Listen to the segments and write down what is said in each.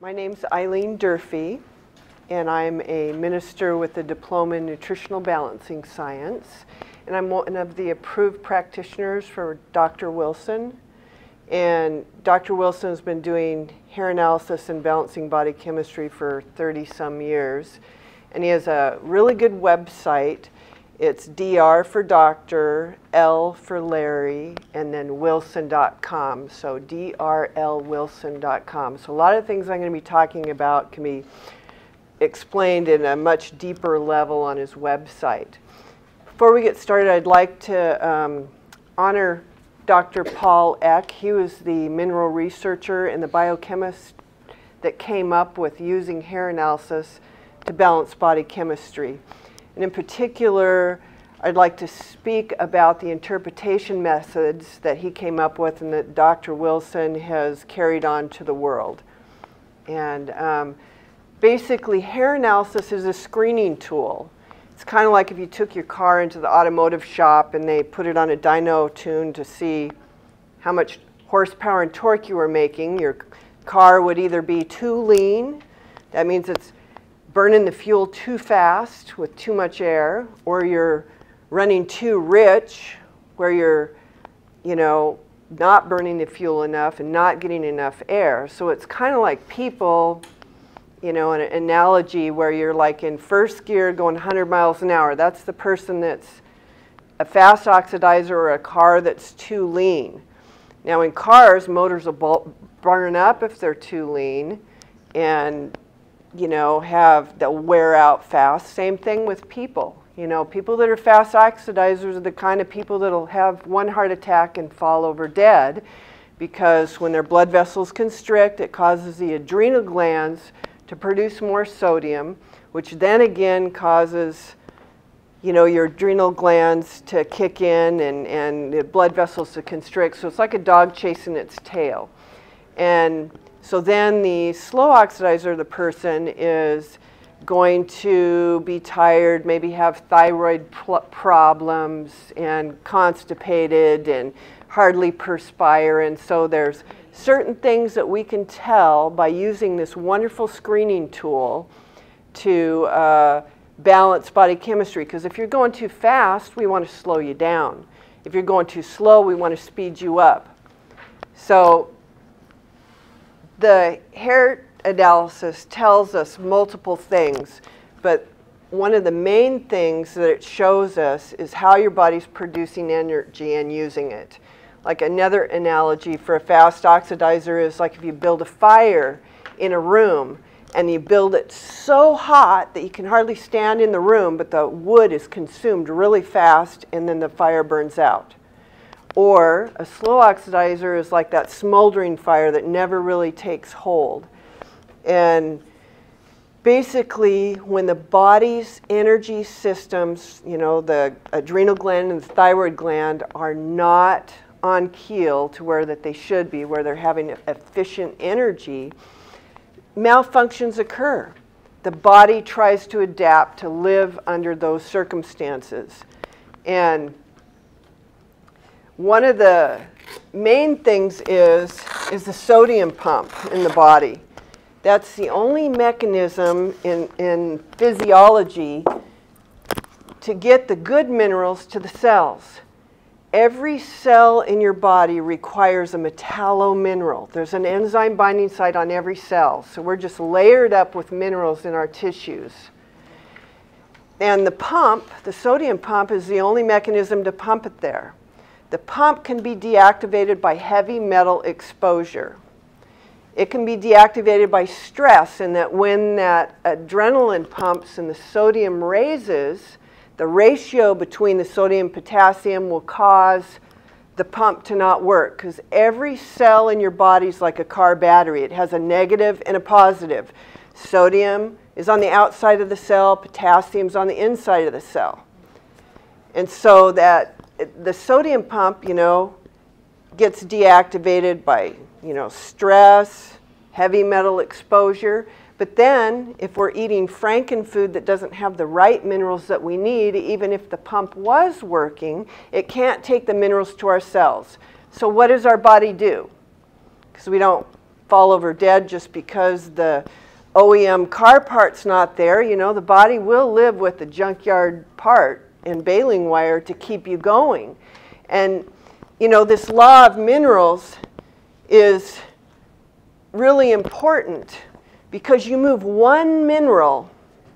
My name's Eileen Durfee, and I'm a minister with a diploma in nutritional balancing science. And I'm one of the approved practitioners for Dr. Wilson. And Dr. Wilson has been doing hair analysis and balancing body chemistry for 30-some years. And he has a really good website. It's DR for Doctor, L for Larry, and then Wilson.com. So drlwilson.com. So a lot of things I'm going to be talking about can be explained in a much deeper level on his website. Before we get started, I'd like to honor Dr. Paul Eck. He was the mineral researcher and the biochemist that came up with using hair analysis to balance body chemistry. And in particular, I'd like to speak about the interpretation methods that he came up with and that Dr. Wilson has carried on to the world. And basically, hair analysis is a screening tool. It's kind of like if you took your car into the automotive shop and they put it on a dyno tune to see how much horsepower and torque you were making. Your car would either be too lean, that means it's burning the fuel too fast with too much air, or you're running too rich where you're, not burning the fuel enough and not getting enough air. So it's kind of like people, an analogy where you're like in first gear going 100 miles an hour. That's the person that's a fast oxidizer or a car that's too lean. Now in cars, motors will burn up if they're too lean and they'll wear out fast. Same thing with people. People that are fast oxidizers are the kind of people that'll have one heart attack and fall over dead, because when their blood vessels constrict, it causes the adrenal glands to produce more sodium, which then again causes your adrenal glands to kick in and the blood vessels to constrict. So it's like a dog chasing its tail. And so then the slow oxidizer, the person is going to be tired, maybe have thyroid problems and constipated and hardly perspire. And so there's certain things that we can tell by using this wonderful screening tool to balance body chemistry. Because if you're going too fast, we want to slow you down. If you're going too slow, we want to speed you up. So the hair analysis tells us multiple things, but one of the main things that it shows us is how your body's producing energy and using it. Like another analogy for a fast oxidizer is like if you build a fire in a room and you build it so hot that you can hardly stand in the room, but the wood is consumed really fast and then the fire burns out. Or a slow oxidizer is like that smoldering fire that never really takes hold. And basically, when the body's energy systems, the adrenal gland and the thyroid gland are not on keel to where that they should be, where they're having efficient energy, malfunctions occur. The body tries to adapt to live under those circumstances. And one of the main things is the sodium pump in the body. That's the only mechanism in physiology to get the good minerals to the cells. Every cell in your body requires a metallomineral. There's an enzyme binding site on every cell. So we're just layered up with minerals in our tissues. And the pump, the sodium pump, is the only mechanism to pump it there. The pump can be deactivated by heavy metal exposure. It can be deactivated by stress, in that when that adrenaline pumps and the sodium raises, the ratio between the sodium and potassium will cause the pump to not work, because every cell in your body is like a car battery. It has a negative and a positive. Sodium is on the outside of the cell, potassium is on the inside of the cell. And so that the sodium pump, gets deactivated by, stress, heavy metal exposure. But then, if we're eating frankenfood that doesn't have the right minerals that we need, even if the pump was working, it can't take the minerals to our cells. So what does our body do? Because we don't fall over dead just because the OEM car part's not there. You know, the body will live with the junkyard part and baling wire to keep you going. And, you know, this law of minerals is really important because you move one mineral,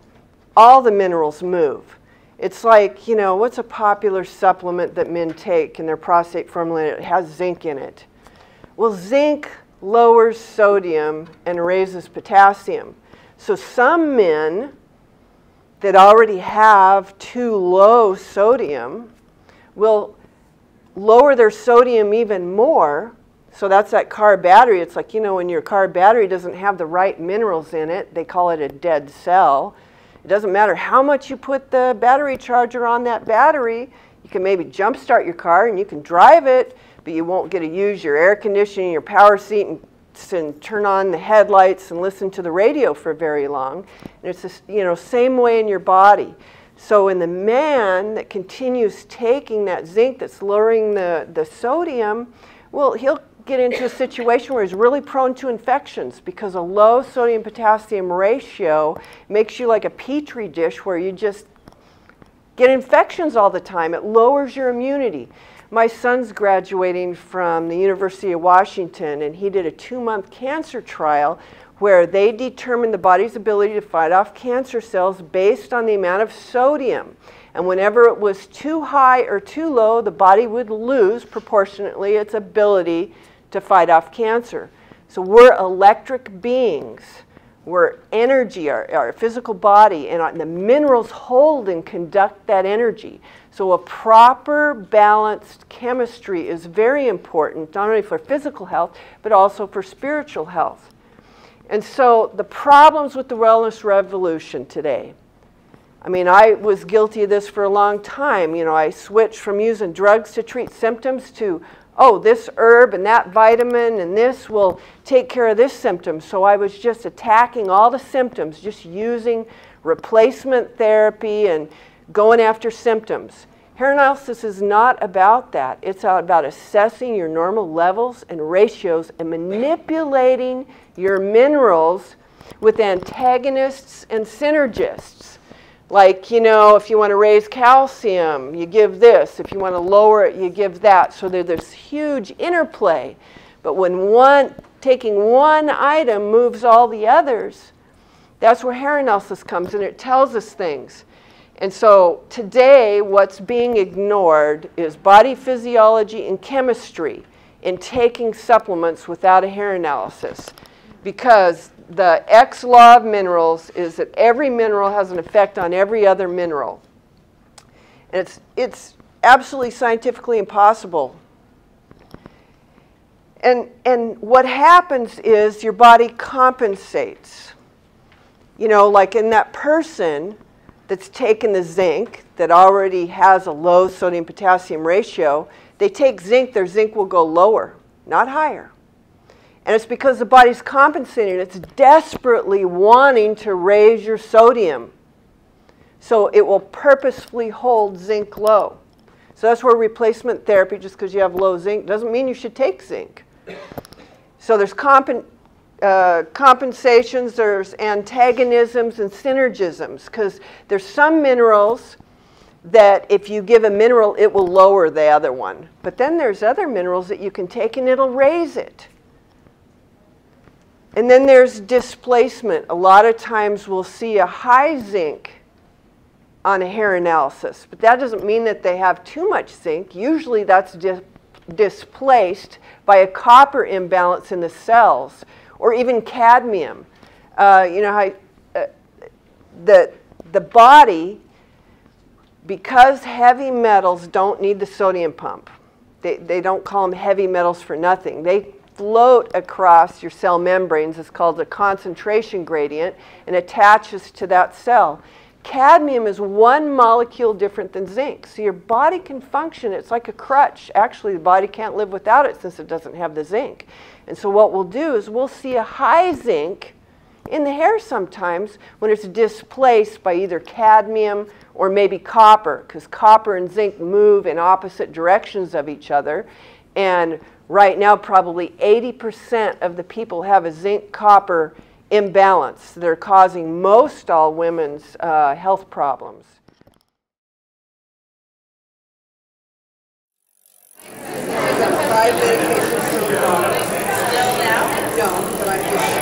all the minerals move. It's like, you know, what's a popular supplement that men take in their prostate formula? It has zinc in it. Well, zinc lowers sodium and raises potassium. So some men that already have too low sodium will lower their sodium even more. So that's that car battery. It's like, you know, when your car battery doesn't have the right minerals in it, they call it a dead cell. It doesn't matter how much you put the battery charger on that battery. You can maybe jump start your car and you can drive it, but you won't get to use your air conditioning, your power seat, and turn on the headlights and listen to the radio for very long. And it's this, you know, same way in your body. So in the man that continues taking that zinc that's lowering the sodium, well, he'll get into a situation where he's really prone to infections because a low sodium potassium ratio makes you like a petri dish where you just get infections all the time. It lowers your immunity. My son's graduating from the University of Washington, and he did a 2-month cancer trial where they determined the body's ability to fight off cancer cells based on the amount of sodium. And whenever it was too high or too low, the body would lose proportionately its ability to fight off cancer. So we're electric beings. We're energy, our physical body, and the minerals hold and conduct that energy. So a proper balanced chemistry is very important, not only for physical health, but also for spiritual health. And so the problems with the wellness revolution today, I mean, I was guilty of this for a long time. You know, I switched from using drugs to treat symptoms to, oh, this herb and that vitamin and this will take care of this symptom. So I was just attacking all the symptoms, just using replacement therapy and going after symptoms. Hair analysis is not about that. It's about assessing your normal levels and ratios and manipulating your minerals with antagonists and synergists. Like, you know, if you want to raise calcium, you give this. If you want to lower it, you give that. So there's this huge interplay. But when taking one item moves all the others, that's where hair analysis comes in. It tells us things. And so today, what's being ignored is body physiology and chemistry in taking supplements without a hair analysis. Because the X law of minerals is that every mineral has an effect on every other mineral. And it's absolutely scientifically impossible. And what happens is your body compensates. You know, like in that person that's taken the zinc that already has a low sodium potassium ratio, they take zinc, their zinc will go lower, not higher. And it's because the body's compensating. It's desperately wanting to raise your sodium. So it will purposefully hold zinc low. So that's where replacement therapy, just because you have low zinc, doesn't mean you should take zinc. So there's compensations, there's antagonisms and synergisms, because there's some minerals that if you give a mineral, it will lower the other one. But then there's other minerals that you can take and it'll raise it. And then there's displacement. A lot of times we'll see a high zinc on a hair analysis, but that doesn't mean that they have too much zinc. Usually that's displaced by a copper imbalance in the cells, or even cadmium. You know how the body, because heavy metals don't need the sodium pump. They don't call them heavy metals for nothing. They float across your cell membranes. It's called a concentration gradient and attaches to that cell. Cadmium is one molecule different than zinc. So your body can function. It's like a crutch. Actually, the body can't live without it since it doesn't have the zinc. And so what we'll do is we'll see a high zinc in the hair sometimes when it's displaced by either cadmium or maybe copper, because copper and zinc move in opposite directions of each other. And right now, probably 80% of the people have a zinc-copper imbalance that are causing most all women's health problems. Still now? No, but I'm just